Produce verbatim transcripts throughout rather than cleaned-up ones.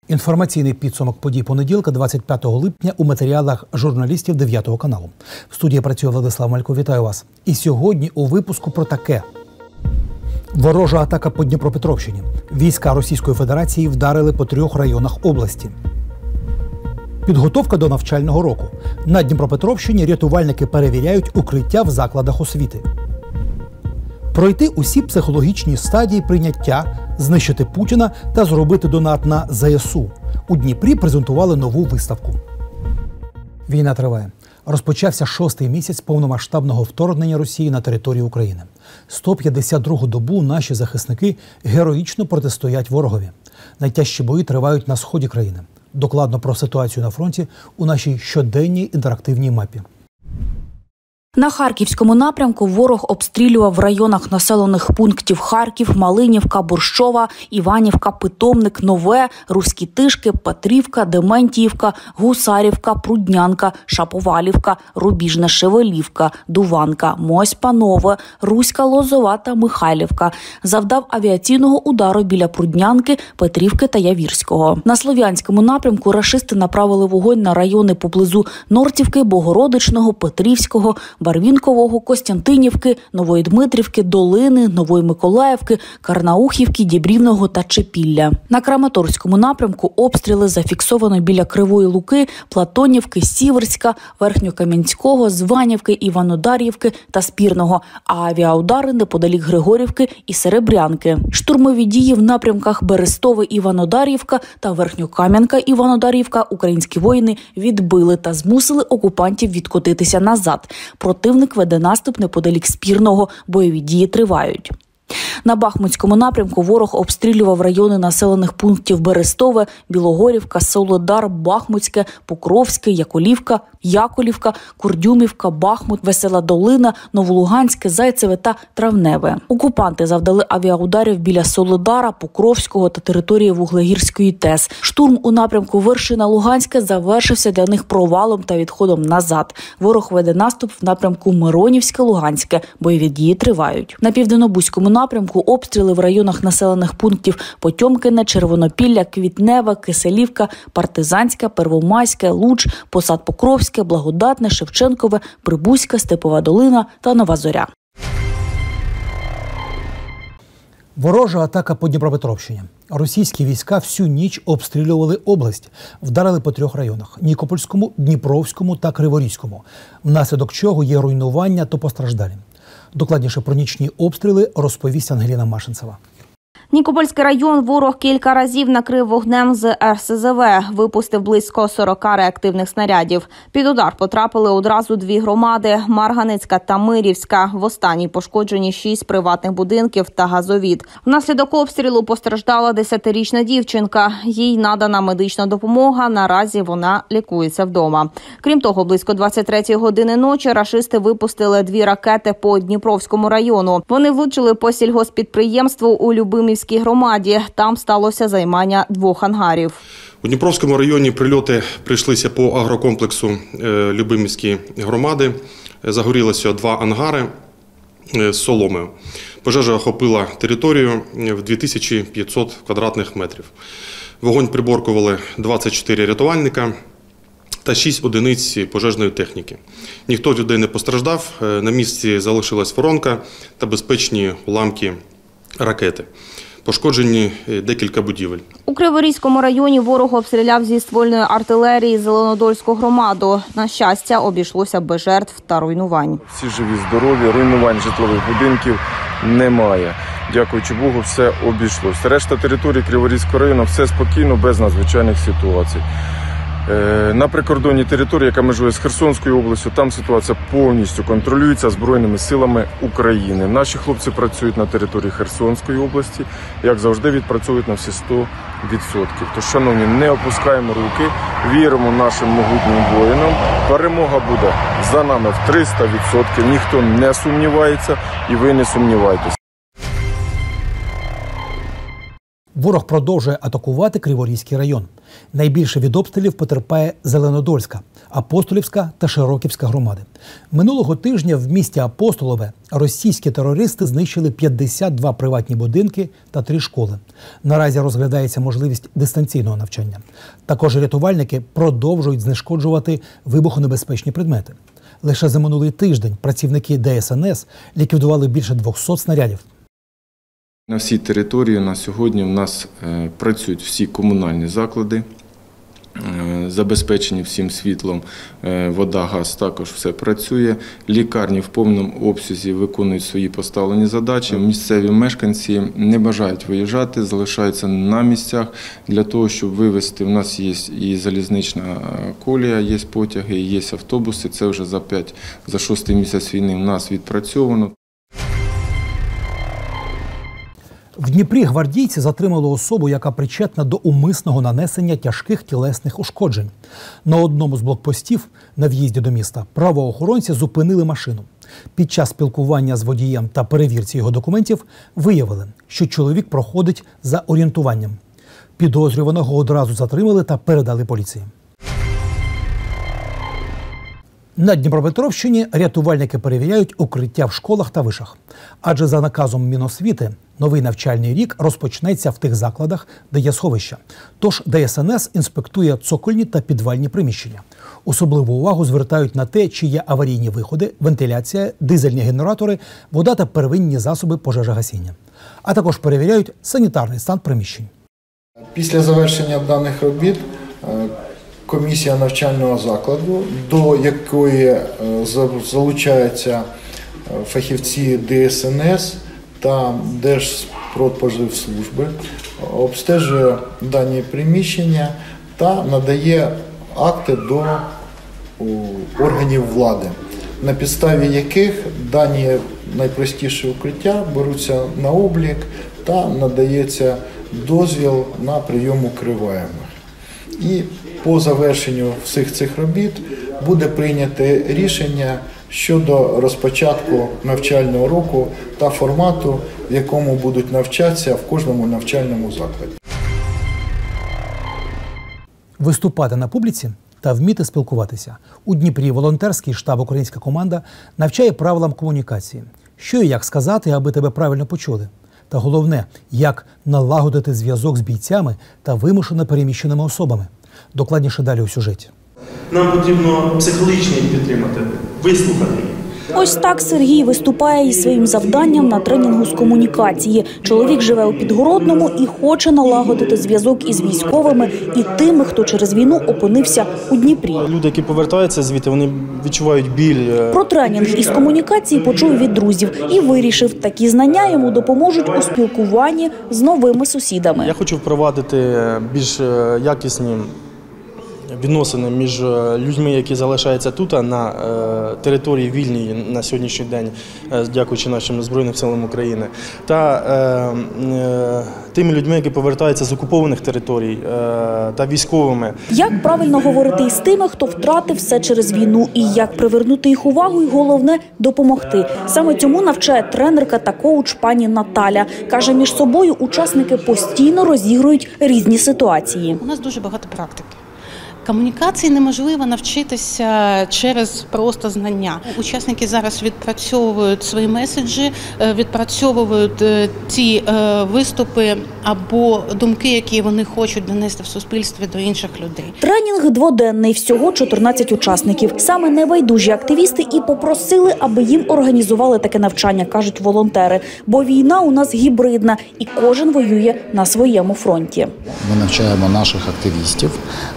Інформаційний підсумок подій понеділка, двадцять п'ятого липня, у матеріалах журналістів дев'ятого каналу. В студії працює Владислав Малько. Вітаю вас. І сьогодні у випуску про таке. Ворожа атака по Дніпропетровщині. Війська Російської Федерації вдарили по трьох районах області. Підготовка до навчального року. На Дніпропетровщині рятувальники перевіряють укриття в закладах освіти. Пройти усі психологічні стадії прийняття, знищити Путіна та зробити донат на зе ес у. У Дніпрі презентували нову виставку. Війна триває. Розпочався шостий місяць повномасштабного вторгнення Росії на територію України. сто п'ятдесят другу добу наші захисники героїчно протистоять ворогові. Найтяжчі бої тривають на сході країни. Докладно про ситуацію на фронті у нашій щоденній інтерактивній мапі. На Харківському напрямку ворог обстрілював в районах населених пунктів Харків, Малинівка, Борщова, Іванівка, Питомник, Нове, Руські Тишки, Петрівка, Дементіївка, Гусарівка, Пруднянка, Шаповалівка, Рубіжна Шевелівка, Дуванка, Моська Нове, Руська Лозова та Михайлівка. Завдав авіаційного удару біля Пруднянки, Петрівки та Явірського. На Слов'янському напрямку рашисти направили вогонь на райони поблизу Нортівки, Богородичного, Петрівського, Барвінкового, Костянтинівки, Нової Дмитрівки, Долини, Нової Миколаївки, Карнаухівки, Дібрівного та Чепілля. На Краматорському напрямку обстріли зафіксовано біля Кривої Луки, Платонівки, Сіверська, Верхньокам'янського, Званівки, Іванодарівки та Спірного, а авіаудари неподалік Григорівки і Серебрянки. Штурмові дії в напрямках Берестове, Іванодарівка та Верхньокам'янка, Іванодарівка українські воїни відбили та змусили окупантів відкотитися назад. Противник веде наступ неподалік Спірного, бойові дії тривають. На Бахмутському напрямку ворог обстрілював райони населених пунктів Берестове, Білогорівка, Солодар, Бахмутське, Покровське, Яколівка, Яковлівка, Курдюмівка, Бахмут, Весела Долина, Новолуганське, Зайцеве та Травневе. Окупанти завдали авіаударів біля Солодара, Покровського та території Вуглегірської ТЕС. Штурм у напрямку Вершина-Луганське завершився для них провалом та відходом назад. Ворог веде наступ в напрямку Миронівське-Луганське. Бойові дії тривають. На Південнобузькому напрямку обстріли в районах населених пунктів Потьомкине, Червонопілля, Квітнева, Киселівка, Партизанська, Первомайське, Луч, Посад Покровське, Благодатне, Шевченкове, Прибузька, Степова Долина та Нова Зоря. Ворожа атака по Дніпропетровщині. Російські війська всю ніч обстрілювали область. Вдарили по трьох районах – Нікопольському, Дніпровському та Криворізькому. Внаслідок чого є руйнування та постраждалі. Докладніше про нічні обстріли розповість Ангеліна Машинцева. Нікопольський район ворог кілька разів накрив вогнем з ер ес зе ве, випустив близько сорока реактивних снарядів. Під удар потрапили одразу дві громади – Марганицька та Мирівська. В останній пошкоджені шість приватних будинків та газовід. Внаслідок обстрілу постраждала десятирічна дівчинка. Їй надана медична допомога, наразі вона лікується вдома. Крім того, близько двадцять третьої години ночі рашисти випустили дві ракети по Дніпровському району. Вони влучили по сільгосппідприємству у Любимівській громаді. Там сталося займання двох ангарів. У Дніпровському районі прильоти прийшлися по агрокомплексу Любимівської громади. Загорілося два ангари з соломою. Пожежа охопила територію в дві тисячі п'ятсот квадратних метрів. Вогонь приборкували двадцять чотири рятувальника та шість одиниць пожежної техніки. Ніхто з людей не постраждав, на місці залишилась воронка та безпечні уламки ракети. Пошкоджені декілька будівель. У Криворізькому районі ворог обстріляв зі ствольної артилерії Зеленодольську громаду. На щастя, обійшлося без жертв та руйнувань. Всі живі, здорові, руйнувань житлових будинків немає. Дякуючи Богу, все обійшлося. Решта території Криворізького району все спокійно, без надзвичайних ситуацій. На прикордонній території, яка межує з Херсонською областю, там ситуація повністю контролюється Збройними силами України. Наші хлопці працюють на території Херсонської області, як завжди відпрацьовують на всі сто відсотків. Тож, шановні, не опускаємо руки, віримо нашим могутнім воїнам. Перемога буде за нами в триста відсотків, ніхто не сумнівається і ви не сумнівайтеся. Ворог продовжує атакувати Криворізький район. Найбільше від обстрілів потерпає Зеленодольська, Апостолівська та Широківська громади. Минулого тижня в місті Апостолове російські терористи знищили п'ятдесят два приватні будинки та три школи. Наразі розглядається можливість дистанційного навчання. Також рятувальники продовжують знешкоджувати вибухонебезпечні предмети. Лише за минулий тиждень працівники Де Ес Ен Ес ліквідували більше двохсот снарядів. На всій території на сьогодні в нас е, працюють всі комунальні заклади, е, забезпечені всім світлом, е, вода, газ, також все працює. Лікарні в повному обсязі виконують свої поставлені задачі. Місцеві мешканці не бажають виїжджати, залишаються на місцях для того, щоб вивезти. У нас є і залізнична колія, є потяги, є автобуси. Це вже за п'ять, за шостий місяць війни в нас відпрацьовано. В Дніпрі гвардійці затримали особу, яка причетна до умисного нанесення тяжких тілесних ушкоджень. На одному з блокпостів на в'їзді до міста правоохоронці зупинили машину. Під час спілкування з водієм та перевірці його документів виявили, що чоловік проходить за орієнтуванням. Підозрюваного одразу затримали та передали поліції. На Дніпропетровщині рятувальники перевіряють укриття в школах та вишах. Адже за наказом Міносвіти новий навчальний рік розпочнеться в тих закладах, де є сховища. Тож Де Ес Ен Ес інспектує цокольні та підвальні приміщення. Особливу увагу звертають на те, чи є аварійні виходи, вентиляція, дизельні генератори, вода та первинні засоби пожежогасіння. А також перевіряють санітарний стан приміщень. Після завершення даних робіт комісія навчального закладу, до якої залучаються фахівці Де Ес Ен Ес та Держпродспоживслужби, обстежує дані приміщення та надає акти до органів влади, на підставі яких дані найпростіші укриття беруться на облік та надається дозвіл на прийом укриваємих. І по завершенню всіх цих робіт буде прийнято рішення щодо розпочатку навчального року та формату, в якому будуть навчатися в кожному навчальному закладі. Виступати на публіці та вміти спілкуватися. У Дніпрі волонтерський штаб «Українська команда» навчає правилам комунікації. Що і як сказати, аби тебе правильно почули. Та головне, як налагодити зв'язок з бійцями та вимушено переміщеними особами. Докладніше далі у сюжеті. Нам потрібно психологічно їх підтримати, вислухати їх. Ось так Сергій виступає із своїм завданням на тренінгу з комунікації. Чоловік живе у Підгородному і хоче налагодити зв'язок із військовими і тими, хто через війну опинився у Дніпрі. Люди, які повертаються звідти, вони відчувають біль. Про тренінг із комунікації почув від друзів і вирішив, такі знання йому допоможуть у спілкуванні з новими сусідами. Я хочу впровадити більш якісні відносини між людьми, які залишаються тут, на території вільній на сьогоднішній день, дякуючи нашим Збройним силам України, та тими людьми, які повертаються з окупованих територій, та військовими. Як правильно говорити із тими, хто втратив все через війну, і як привернути їх увагу, і головне – допомогти. Саме цьому навчає тренерка та коуч пані Наталя. Каже, між собою учасники постійно розігрують різні ситуації. У нас дуже багато практики. Комунікації неможливо навчитися через просто знання. Учасники зараз відпрацьовують свої меседжі, відпрацьовують ті виступи або думки, які вони хочуть донести в суспільстві до інших людей. Тренінг дводенний, всього чотирнадцять учасників. Саме небайдужі активісти і попросили, аби їм організували таке навчання, кажуть волонтери. Бо війна у нас гібридна і кожен воює на своєму фронті. Ми навчаємо наших активістів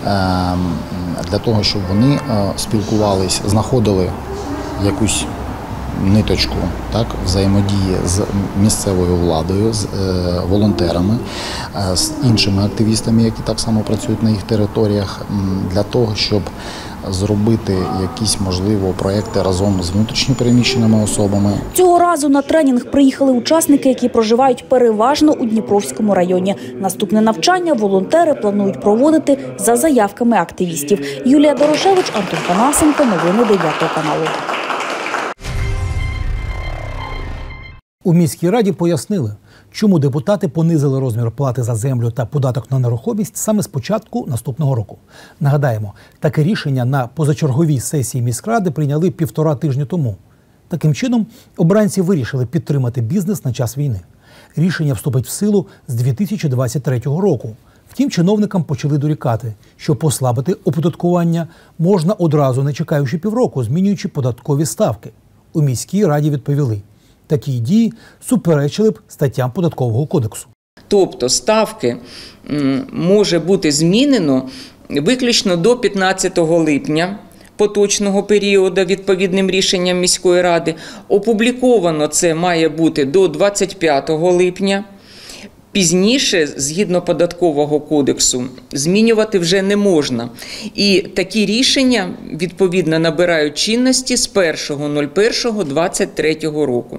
для того, щоб вони спілкувались, знаходили якусь ниточку, так, взаємодії з місцевою владою, з е, волонтерами, е, з іншими активістами, які так само працюють на їх територіях, для того, щоб зробити якісь, можливо, проекти разом з внутрішньо переміщеними особами. Цього разу на тренінг приїхали учасники, які проживають переважно у Дніпровському районі. Наступне навчання волонтери планують проводити за заявками активістів. Юлія Дорошевич, Антон Панасенко, новини дев'ятого каналу. У міській раді пояснили, Чому депутати понизили розмір плати за землю та податок на нерухомість саме з початку наступного року? Нагадаємо, таке рішення на позачерговій сесії міськради прийняли півтора тижні тому. Таким чином, обранці вирішили підтримати бізнес на час війни. Рішення вступить в силу з дві тисячі двадцять третього року. Втім, чиновникам почали дорікати, що послабити оподаткування можна одразу, не чекаючи півроку, змінюючи податкові ставки. У міській раді відповіли, такі дії суперечили б статтям Податкового кодексу. Тобто ставки може бути змінено виключно до п'ятнадцятого липня поточного періоду відповідним рішенням міської ради. Опубліковано це має бути до двадцять п'ятого липня. Пізніше, згідно Податкового кодексу, змінювати вже не можна. І такі рішення, відповідно, набирають чинності з першого першого двадцять третього року.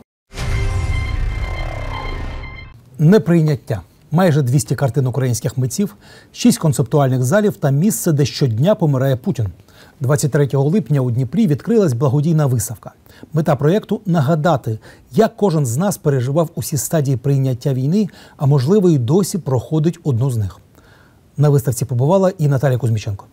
Неприйняття. Майже двісті картин українських митців, шість концептуальних залів та місце, де щодня помирає Путін. двадцять третього липня у Дніпрі відкрилась благодійна виставка. Мета проєкту – нагадати, як кожен з нас переживав усі стадії прийняття війни, а можливо і досі проходить одну з них. На виставці побувала і Наталія Кузьміченко.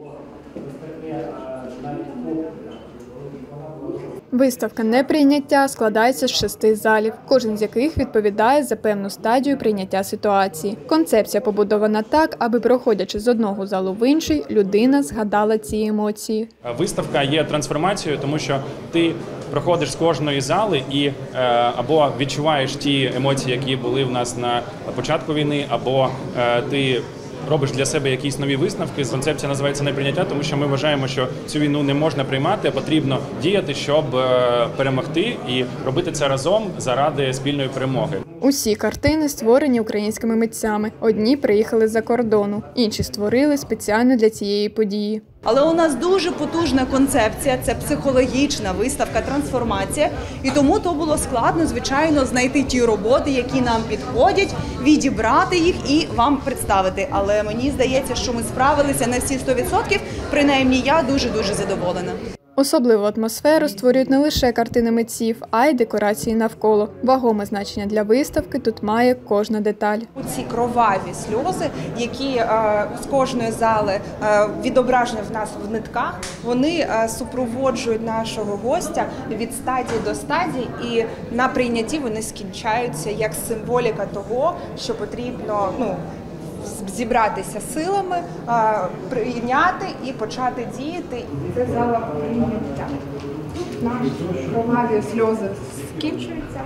Виставка «Неприйняття» складається з шести залів, кожен з яких відповідає за певну стадію прийняття ситуації. Концепція побудована так, аби, проходячи з одного залу в інший, людина згадала ці емоції. Виставка є трансформацією, тому що ти проходиш з кожної зали і е, або відчуваєш ті емоції, які були в нас на початку війни, або е, ти робиш для себе якісь нові висновки. Концепція називається «Неприйняття», тому що ми вважаємо, що цю війну не можна приймати, а потрібно діяти, щоб перемогти і робити це разом заради спільної перемоги. Усі картини створені українськими митцями. Одні приїхали з-за кордону, інші створили спеціально для цієї події. Але у нас дуже потужна концепція, це психологічна виставка, трансформація. І тому то було складно, звичайно, знайти ті роботи, які нам підходять, відібрати їх і вам представити. Але мені здається, що ми справилися на всі сто відсотків, принаймні я дуже-дуже задоволена. Особливу атмосферу створюють не лише картини митців, а й декорації навколо. Вагоме значення для виставки тут має кожна деталь. Ці кроваві сльози, які е, з кожної зали е, відображені в нас в нитках, вони е, супроводжують нашого гостя від стадії до стадії, і на прийнятті вони скінчаються як символіка того, що потрібно, ну, зібратися силами, прийняти і почати діяти. Це зала прийняття. Наші кроваві сльози скінчуються.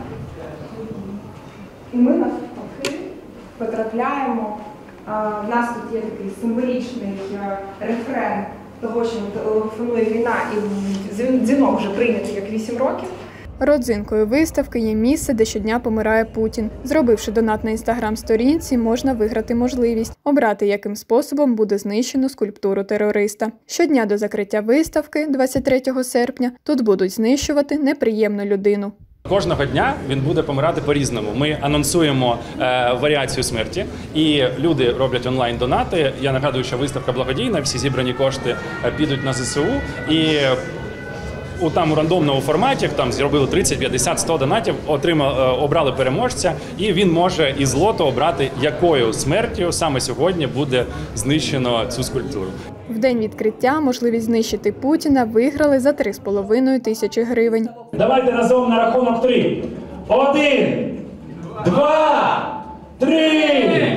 І ми навпаки потрапляємо. У нас тут є такий символічний рефрен того, що телефонує війна, і дзвінок вже прийнятий як вісім років. Родзинкою виставки є місце, де щодня помирає Путін. Зробивши донат на інстаграм-сторінці, можна виграти можливість обрати, яким способом буде знищено скульптуру терориста. Щодня до закриття виставки, двадцять третього серпня, тут будуть знищувати неприємну людину. Кожного дня він буде помирати по-різному. Ми анонсуємо е, варіацію смерті, і люди роблять онлайн-донати. Я нагадую, що виставка благодійна, всі зібрані кошти підуть на зе се у. І у там у рандомному форматі, там зробили тридцять, п'ятдесят, сто донатів, отримали, обрали переможця, і він може із лоту обрати, якою смертю саме сьогодні буде знищено цю скульптуру. В день відкриття можливість знищити Путіна виграли за три з половиною тисячі гривень. Давайте разом на рахунок три. Один, два, три!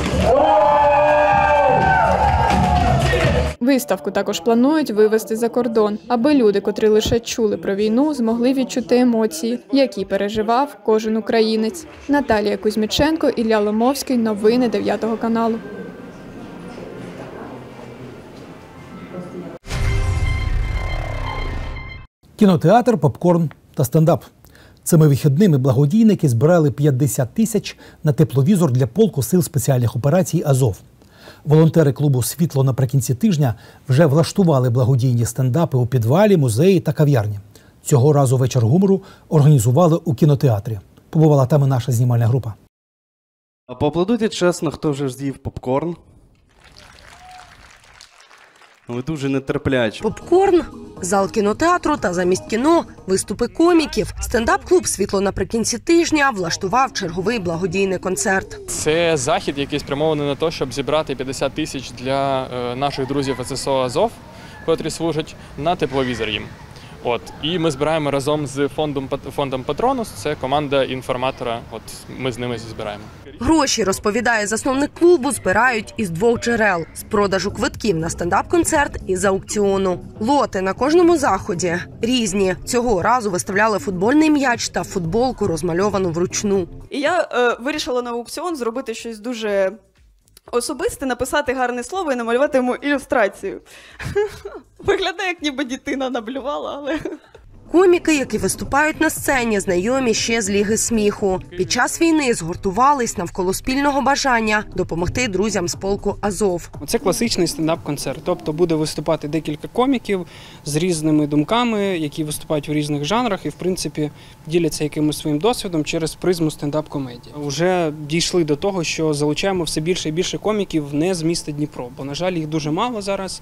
Виставку також планують вивезти за кордон, аби люди, котрі лише чули про війну, змогли відчути емоції, які переживав кожен українець. Наталія Кузьміченко, Ілля Ломовський. Новини дев'ятого каналу. Кінотеатр, попкорн та стендап. Цими вихідними благодійники збирали п'ятдесят тисяч на тепловізор для полку сил спеціальних операцій «Азов». Волонтери клубу «Світло» наприкінці тижня вже влаштували благодійні стендапи у підвалі, музеї та кав'ярні. Цього разу вечір гумору організували у кінотеатрі. Побувала там і наша знімальна група. Поаплодуйте чесно, хто вже з'їв попкорн. Ви дуже нетерплячі. Попкорн Зал кінотеатру та замість кіно – виступи коміків. Стендап-клуб «Світло наприкінці тижня» влаштував черговий благодійний концерт. Це захід, який спрямований на те, щоб зібрати п'ятдесят тисяч для наших друзів ес ес о «Азов», котрі служать, на тепловізор їм. От. І ми збираємо разом з фондом, фондом «Патронус», це команда інформатора, от ми з ними збираємо. Гроші, розповідає засновник клубу, збирають із двох джерел – з продажу квитків на стендап-концерт і з аукціону. Лоти на кожному заході різні. Цього разу виставляли футбольний м'яч та футболку, розмальовану вручну. І я е, вирішила на аукціон зробити щось дуже особисте, написати гарне слово і намалювати йому ілюстрацію. Виглядає, як ніби дитина наблювала, але... Коміки, які виступають на сцені, знайомі ще з Ліги сміху. Під час війни згуртувались навколо спільного бажання допомогти друзям з полку «Азов». Це класичний стендап-концерт. Тобто буде виступати декілька коміків з різними думками, які виступають в різних жанрах і, в принципі, діляться якимось своїм досвідом через призму стендап-комедії. Уже дійшли до того, що залучаємо все більше і більше коміків не з міста Дніпро, бо, на жаль, їх дуже мало зараз.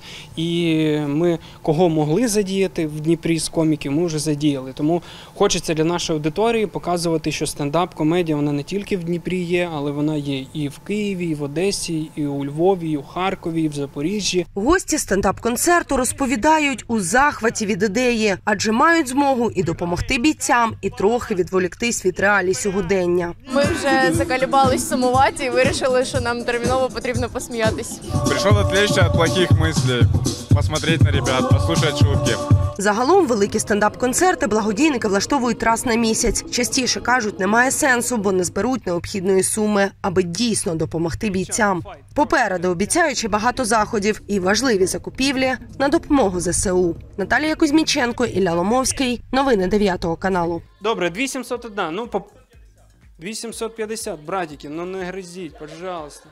І ми кого могли задіяти в Дніпрі з коміків, ми вже задіяли. Тому хочеться для нашої аудиторії показувати, що стендап-комедія, вона не тільки в Дніпрі є, але вона є і в Києві, і в Одесі, і у Львові, і у Харкові, і в Запоріжжі. Гості стендап-концерту розповідають у захваті від ідеї, адже мають змогу і допомогти бійцям, і трохи відволіктись від реалій сьогодення. Ми вже заколебались сумувати і вирішили, що нам терміново потрібно посміятись. Прийшов відвлечься від плохих мислей, посмотреть на ребят, послухати шутки. Загалом великі стендап-концерти благодійники влаштовують раз на місяць. Частіше кажуть, немає сенсу, бо не зберуть необхідної суми, аби дійсно допомогти бійцям. Попереду обіцяючи багато заходів і важливі закупівлі на допомогу зе се у. Наталія Кузьміченко, Ілля Ломовський. Новини дев'ятого каналу. Добре, дві тисячі сімсот один. Ну, по... дві тисячі сімсот п'ятдесят, братики, ну не гризіть, пожалуйста.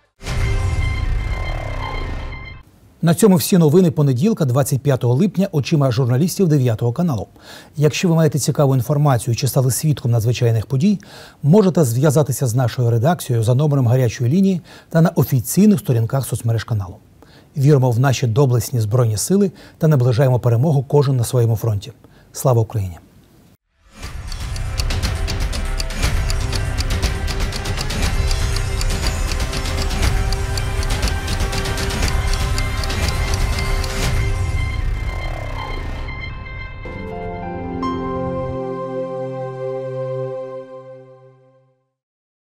На цьому всі новини понеділка, двадцять п'ятого липня, очима журналістів дев'ятого каналу. Якщо ви маєте цікаву інформацію чи стали свідком надзвичайних подій, можете зв'язатися з нашою редакцією за номером гарячої лінії та на офіційних сторінках соцмереж каналу. Віримо в наші доблесні Збройні сили та наближаємо перемогу кожен на своєму фронті. Слава Україні!